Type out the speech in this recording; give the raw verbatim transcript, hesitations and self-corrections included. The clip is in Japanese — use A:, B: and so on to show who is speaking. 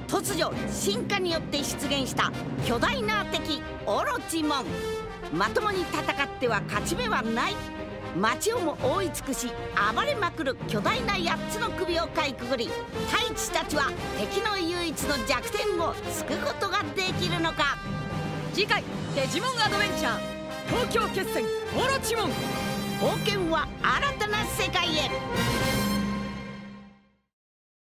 A: 突如進化によって出現した巨大な敵オロチモン。まともに戦っては勝ち目はない。町をも覆い尽くし暴れまくる巨大なやっつの首をかいくぐり、太一たちは敵の唯一の弱点を突くことができるのか。
B: 次回デジモンアドベンチャー東京決戦オロチモン。
A: 冒険は新たな世界へ。